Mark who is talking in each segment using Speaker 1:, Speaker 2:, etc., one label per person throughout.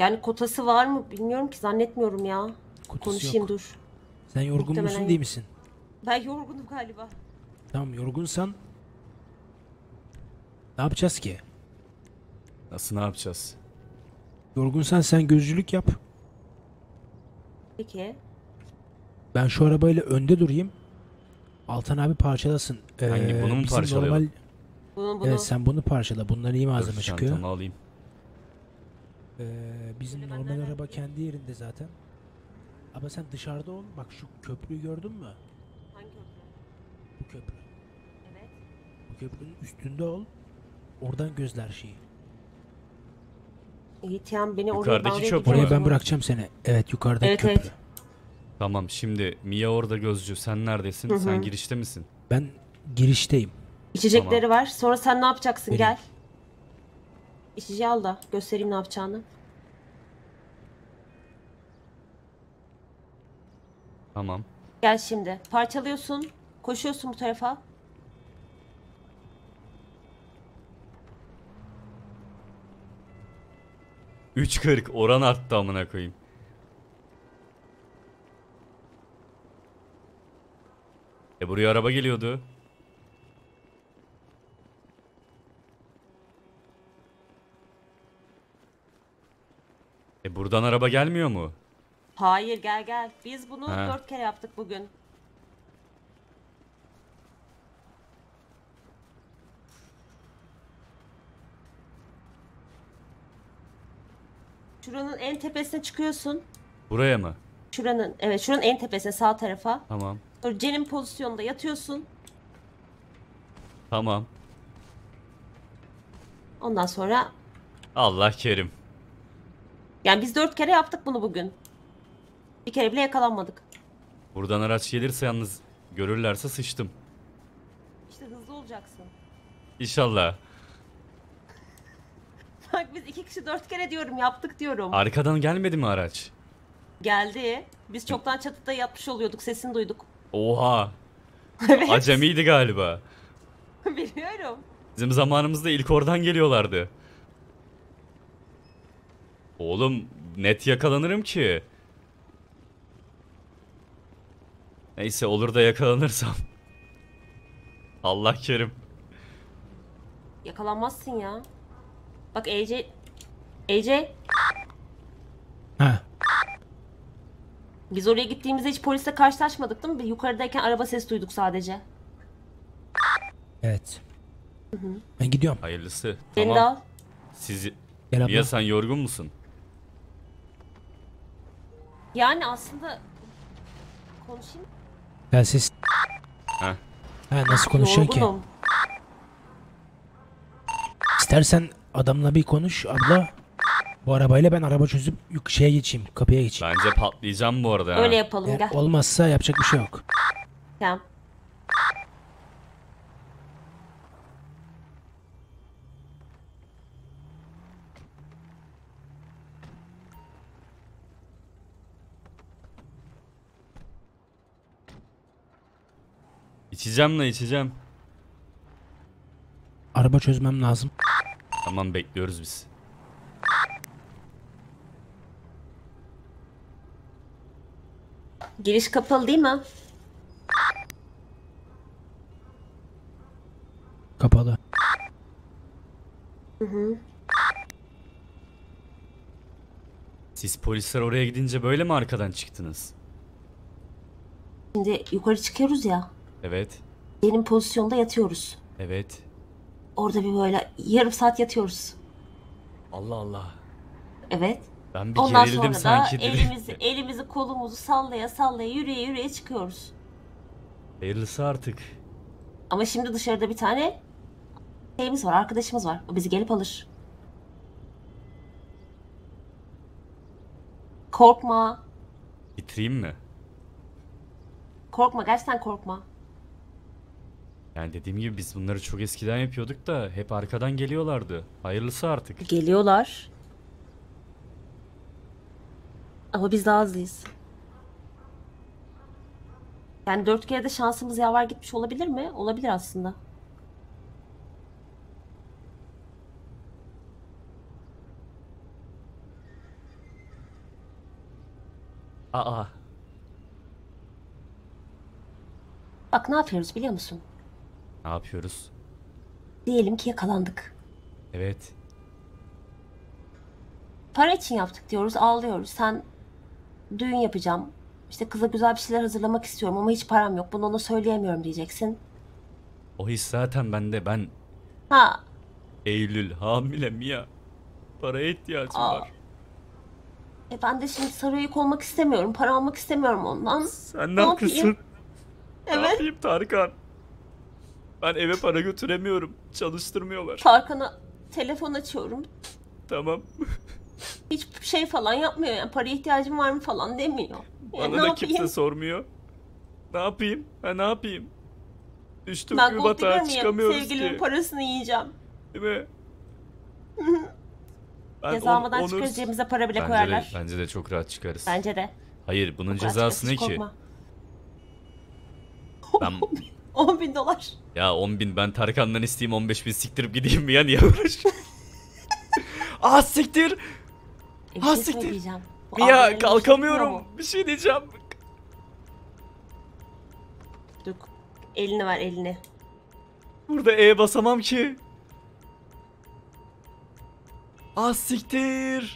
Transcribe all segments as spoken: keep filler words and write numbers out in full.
Speaker 1: Yani kotası var mı bilmiyorum ki, zannetmiyorum ya.
Speaker 2: Kotası
Speaker 1: Konuşayım
Speaker 2: yok.
Speaker 1: dur.
Speaker 2: Sen yorgun
Speaker 1: Muhtemelen
Speaker 2: musun
Speaker 1: yok.
Speaker 2: değil misin?
Speaker 1: Ben yorgunum galiba.
Speaker 2: Tamam, yorgunsan ne yapacağız ki?
Speaker 3: Nasıl ne yapacağız?
Speaker 2: Yorgunsan sen gözcülük yap.
Speaker 1: Peki.
Speaker 2: Ben şu arabayla önde durayım. Altan abi parçalasın. Ee,
Speaker 3: Hangi, bunu mu
Speaker 2: bizim
Speaker 3: parçalayalım?
Speaker 2: normal...
Speaker 1: Bunu bunu.
Speaker 2: Evet, sen bunu parçala. Bundan iyi malzeme
Speaker 3: Dur,
Speaker 2: çıkıyor.
Speaker 3: çantamı alayım.
Speaker 2: Ee, bizim
Speaker 1: Şöyle ben
Speaker 2: normal
Speaker 1: nereden
Speaker 2: araba
Speaker 1: gideyim?
Speaker 2: kendi yerinde zaten. Ama sen dışarıda ol. Bak şu köprüyü gördün mü?
Speaker 1: Hangi köprü?
Speaker 2: Bu köprü.
Speaker 1: Evet.
Speaker 2: Bu köprünün üstünde ol. Oradan gözler şeyi.
Speaker 1: İhtiyam beni oraya
Speaker 3: Yukarıdaki
Speaker 1: bağlayabilir
Speaker 3: köprü
Speaker 2: Oraya
Speaker 3: mü?
Speaker 2: ben bırakacağım seni. Evet, yukarıdaki
Speaker 1: Evet,
Speaker 2: köprü.
Speaker 1: evet.
Speaker 3: Tamam, şimdi Mia orada gözcü. Sen neredesin?
Speaker 1: Hı hı.
Speaker 3: Sen girişte misin?
Speaker 2: Ben girişteyim.
Speaker 1: İçecekleri var. Sonra sen ne yapacaksın?
Speaker 2: Vereyim.
Speaker 1: Gel. İçeceği al da göstereyim ne yapacağını.
Speaker 3: Tamam.
Speaker 1: Gel şimdi. Parçalıyorsun. Koşuyorsun bu tarafa.
Speaker 3: üç kırk oran arttı amına koyayım. E buraya araba geliyordu. E buradan araba gelmiyor mu?
Speaker 1: Hayır, gel gel. Biz bunu
Speaker 3: Ha.
Speaker 1: dört kere yaptık bugün. Şuranın en tepesine çıkıyorsun.
Speaker 3: Buraya mı?
Speaker 1: Şuranın, evet, şuranın en tepesine, sağ tarafa.
Speaker 3: Tamam.
Speaker 1: Sonra Cen'in pozisyonunda yatıyorsun.
Speaker 3: Tamam.
Speaker 1: Ondan sonra
Speaker 3: Allah kerim.
Speaker 1: yani biz dört kere yaptık bunu bugün. Bir kere bile yakalanmadık.
Speaker 3: Buradan araç gelirse yalnız görürlerse sıçtım.
Speaker 1: İşte hızlı olacaksın.
Speaker 3: İnşallah.
Speaker 1: Bak biz iki kişi dört kere diyorum, yaptık diyorum.
Speaker 3: Arkadan gelmedi mi araç?
Speaker 1: Geldi. Biz çoktan çatıda yatmış oluyorduk. Sesini duyduk.
Speaker 3: Oha.
Speaker 1: Evet.
Speaker 3: Acemiydi galiba.
Speaker 1: Biliyorum.
Speaker 3: Bizim zamanımızda ilk oradan geliyorlardı. Oğlum net yakalanırım ki. Neyse, olur da yakalanırsam. Allah kerim.
Speaker 1: Yakalanmazsın ya. Bak A J. A J.
Speaker 2: Ha.
Speaker 1: Biz oraya gittiğimizde hiç polisle karşılaşmadık değil mi? Yukarıdayken araba sesi duyduk sadece.
Speaker 2: Evet. Ben gidiyorum.
Speaker 3: Hayırlısı.
Speaker 1: Beni de
Speaker 3: Tamam.
Speaker 1: al.
Speaker 3: Siz...
Speaker 2: Gel abla.
Speaker 3: Mia, sen yorgun musun?
Speaker 1: Yani aslında konuşayım.
Speaker 2: Ben ses...
Speaker 3: Heh.
Speaker 2: Ha, nasıl konuşacaksın ki?
Speaker 1: Yorgunum.
Speaker 2: İstersen adamla bir konuş abla. Bu arabayla ben araba çözüp yük şeye geçeyim. Kapıya geçeyim.
Speaker 3: Bence patlayacağım bu arada. ha.
Speaker 1: Öyle yapalım,
Speaker 2: Eğer
Speaker 1: gel.
Speaker 2: olmazsa yapacak bir şey yok.
Speaker 1: Gel.
Speaker 3: İçeceğim la içeceğim.
Speaker 2: Araba çözmem lazım.
Speaker 3: Tamam, bekliyoruz biz.
Speaker 1: Giriş kapalı değil mi?
Speaker 2: Kapalı.
Speaker 3: Siz polisler oraya gidince böyle mi arkadan çıktınız?
Speaker 1: Şimdi yukarı çıkıyoruz ya.
Speaker 3: Evet.
Speaker 1: Benim pozisyonda yatıyoruz.
Speaker 3: Evet.
Speaker 1: Orada bir böyle yarım saat yatıyoruz.
Speaker 3: Allah Allah.
Speaker 1: Evet.
Speaker 3: Ben bir
Speaker 1: Ondan
Speaker 3: gerildim
Speaker 1: sonra da
Speaker 3: sanki. dedim.
Speaker 1: elimizi elimizi kolumuzu sallaya sallaya yürüye yürüye çıkıyoruz.
Speaker 3: Hayırlısı artık.
Speaker 1: Ama şimdi dışarıda bir tane şeyimiz var, arkadaşımız var. O bizi gelip alır. Korkma.
Speaker 3: Bitireyim mi?
Speaker 1: Korkma, gerçekten korkma.
Speaker 3: Yani dediğim gibi biz bunları çok eskiden yapıyorduk da hep arkadan geliyorlardı. Hayırlısı artık.
Speaker 1: Geliyorlar. Ama biz daha hızlıyız. Yani dört kere de şansımız yaver gitmiş olabilir mi? Olabilir aslında.
Speaker 3: Aa.
Speaker 1: Bak ne yapıyoruz biliyor musun?
Speaker 3: Ne yapıyoruz?
Speaker 1: Diyelim ki yakalandık.
Speaker 3: Evet.
Speaker 1: Para için yaptık diyoruz, ağlıyoruz. Sen düğün yapacağım. İşte kıza güzel bir şeyler hazırlamak istiyorum ama hiç param yok. Bunu ona söyleyemiyorum diyeceksin.
Speaker 3: O his zaten bende. Ben
Speaker 1: Ha,
Speaker 3: Eylül hamile Mia. Paraya ihtiyacım
Speaker 1: aa.
Speaker 3: var.
Speaker 1: E ben de şimdi sarı yük olmak istemiyorum. Para almak istemiyorum ondan.
Speaker 3: Sen
Speaker 1: Ne
Speaker 3: ne haklısın?
Speaker 1: yapayım?
Speaker 3: Ne
Speaker 1: Evet.
Speaker 3: yapayım Tarkan? Ben eve para götüremiyorum. Çalıştırmıyorlar.
Speaker 1: Tarkan'a telefon açıyorum.
Speaker 3: Tamam.
Speaker 1: Hiçbir şey falan yapmıyor yani. Paraya ihtiyacım var mı falan demiyor. Ya
Speaker 3: Bana
Speaker 1: ne
Speaker 3: da
Speaker 1: yapayım?
Speaker 3: kimse sormuyor. Ne yapayım? Ha ne yapayım? Düştüm
Speaker 1: Ben
Speaker 3: bir
Speaker 1: gold digger
Speaker 3: batağa
Speaker 1: miyim?
Speaker 3: çıkamıyoruz
Speaker 1: Sevgilimin
Speaker 3: ki.
Speaker 1: parasını yiyeceğim.
Speaker 3: Değil mi? Ben
Speaker 1: Ceza
Speaker 3: on-
Speaker 1: almadan
Speaker 3: onur-
Speaker 1: çıkarız, cebimize para bile
Speaker 3: Bence de,
Speaker 1: koyarlar.
Speaker 3: bence de çok rahat çıkarız.
Speaker 1: Bence de.
Speaker 3: Hayır bunun
Speaker 1: Bu kadar
Speaker 3: cezası ne
Speaker 1: çıkarız, hiç
Speaker 3: ki?
Speaker 1: korkma.
Speaker 3: Ben
Speaker 1: on bin dolar.
Speaker 3: ya on bin ben Tarkan'dan isteyeyim on beş bin siktirip gideyim mi ya niye uğraşıyorsun? Aa siktir!
Speaker 1: E, bir
Speaker 3: Ha,
Speaker 1: şey
Speaker 3: siktir.
Speaker 1: söyleyeceğim. Bu
Speaker 3: Mia
Speaker 1: abilerin hoşuna gitmiyor
Speaker 3: kalkamıyorum.
Speaker 1: mu?
Speaker 3: Bir şey diyeceğim.
Speaker 1: Dur. Elini ver elini.
Speaker 3: Burada E basamam ki. Aa siktir!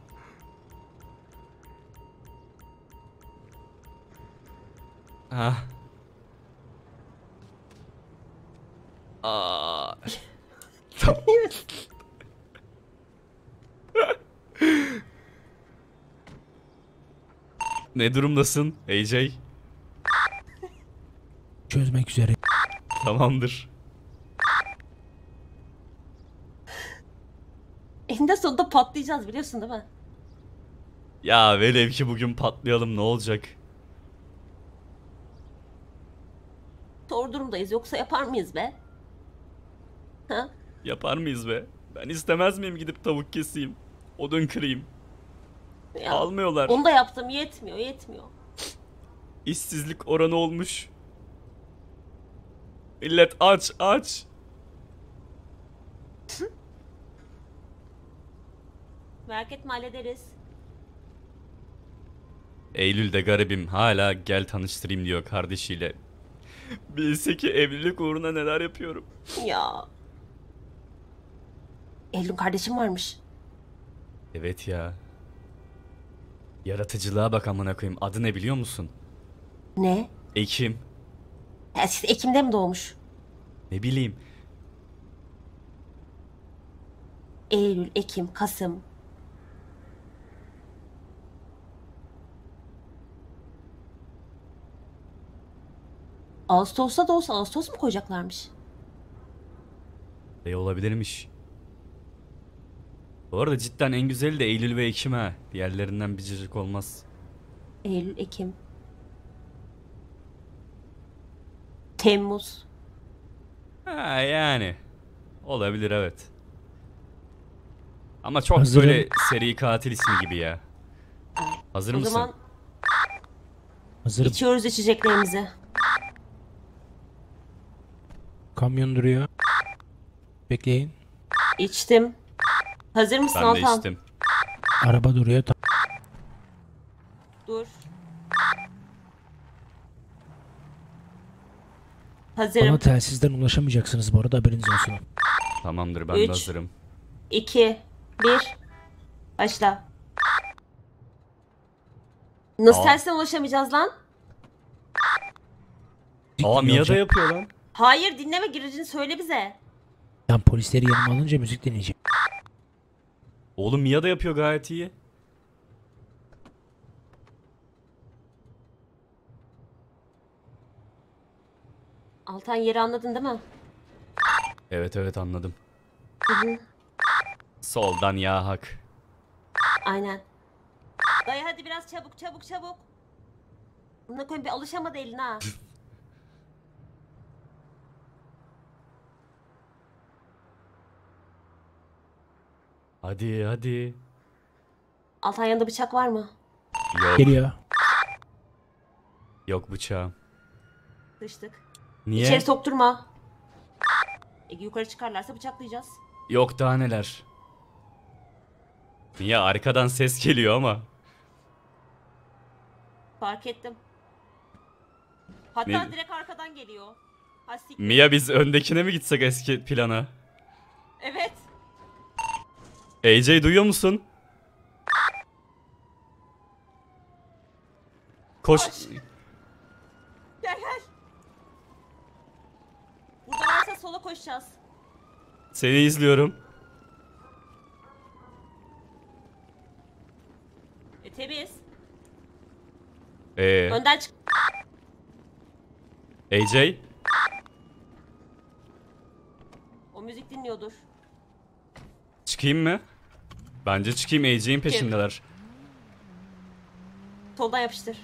Speaker 3: Ah. Aa. Tamam. Ne durumdasın A J?
Speaker 2: Çözmek üzere.
Speaker 3: Tamamdır.
Speaker 1: Eninde sonunda patlayacağız biliyorsun değil mi?
Speaker 3: Ya velev ki bugün patlayalım ne olacak?
Speaker 1: Zor durumdayız yoksa yapar mıyız be? Ha?
Speaker 3: Yapar mıyız be? Ben istemez miyim gidip tavuk keseyim? Odun kırayım.
Speaker 1: Ya,
Speaker 3: Almıyorlar.
Speaker 1: onu da yaptım yetmiyor yetmiyor.
Speaker 3: İşsizlik oranı olmuş. Millet aç aç.
Speaker 1: Merak etme hallederiz.
Speaker 3: Eylül'de garibim hala gel tanıştırayım diyor kardeşiyle. Bilse ki evlilik uğruna neler yapıyorum.
Speaker 1: Ya. Eylül kardeşim varmış.
Speaker 3: Evet ya. Yaratıcılığa bak amına koyayım. Adı ne biliyor musun?
Speaker 1: Ne?
Speaker 3: Ekim.
Speaker 1: Ya siz Ekim'de mi doğmuş?
Speaker 3: Ne bileyim.
Speaker 1: Eylül, Ekim, Kasım. Ağustos'ta da olsa Ağustos mu koyacaklarmış?
Speaker 3: Ne olabilirmiş. Bu arada cidden en güzeli de Eylül ve Ekim ha. Diğerlerinden bir cacık olmaz.
Speaker 1: Eylül, Ekim. Temmuz.
Speaker 3: Ha yani. Olabilir evet. Ama çok
Speaker 2: Hazırım.
Speaker 3: böyle seri katil ismi gibi ya. Hazır
Speaker 1: O
Speaker 3: mısın?
Speaker 1: zaman
Speaker 2: Hazırım.
Speaker 1: içiyoruz içeceklerimizi.
Speaker 2: Kamyon duruyor. Bekleyin.
Speaker 1: İçtim. Hazır mısın
Speaker 3: Ben de
Speaker 1: Altan?
Speaker 3: içtim.
Speaker 2: Araba duruyor. Ta-
Speaker 1: Dur.
Speaker 2: Bana
Speaker 1: Hazırım.
Speaker 2: telsizden ulaşamayacaksınız bu arada haberiniz olsun.
Speaker 3: Tamamdır ben
Speaker 1: Üç.
Speaker 3: de hazırım.
Speaker 1: iki, bir. Başla. Nasıl
Speaker 3: Aa.
Speaker 1: tersine ulaşamayacağız lan?
Speaker 3: Aa
Speaker 2: Müzik
Speaker 3: Mia da
Speaker 2: dinleyeceğim.
Speaker 3: yapıyor lan.
Speaker 1: Hayır dinleme girişini söyle bize.
Speaker 2: Ben polisleri yanıma alınca müzik dinleyeceğim.
Speaker 3: Oğlum Mia da yapıyor gayet iyi.
Speaker 1: Altan yeri anladın değil mi?
Speaker 3: Evet evet anladım.
Speaker 1: Hı hı.
Speaker 3: Soldan ya hak.
Speaker 1: Aynen. Dayı hadi biraz çabuk çabuk çabuk. Buna koyun bir alışamadı eline ha.
Speaker 3: Hadi hadi.
Speaker 1: Altan yanında bıçak var mı?
Speaker 3: Yok.
Speaker 2: Geliyor.
Speaker 3: Yok bıçağım.
Speaker 1: Sıçtık.
Speaker 3: Niye?
Speaker 1: İçeri sokturma. E, yukarı çıkarlarsa bıçaklayacağız.
Speaker 3: Yok daha neler. Niye arkadan ses geliyor ama.
Speaker 1: Fark ettim. Hatta
Speaker 3: Ne-
Speaker 1: direkt arkadan geliyor. Ha, siktir.
Speaker 3: Mia biz öndekine mi gitsek eski plana?
Speaker 1: Evet.
Speaker 3: A J duyuyor musun? Koş.
Speaker 1: Koş. Gel gel. Burada varsa sola koşacağız.
Speaker 3: Seni izliyorum.
Speaker 1: E temiz.
Speaker 3: Ee,
Speaker 1: Önden çık.
Speaker 3: A J?
Speaker 1: O müzik dinliyordur.
Speaker 3: Çıkayım mı? Bence çıkayım, A J'in peşindeler.
Speaker 1: Soldan yapıştır.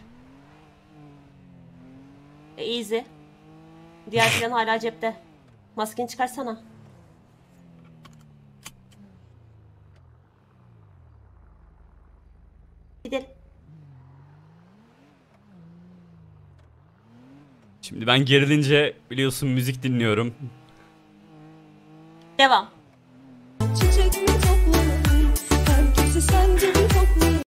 Speaker 1: E easy. Diğer plan hala cepte. Maskeni çıkarsana. Gidelim.
Speaker 3: Şimdi ben gerilince biliyorsun müzik dinliyorum.
Speaker 1: Devam.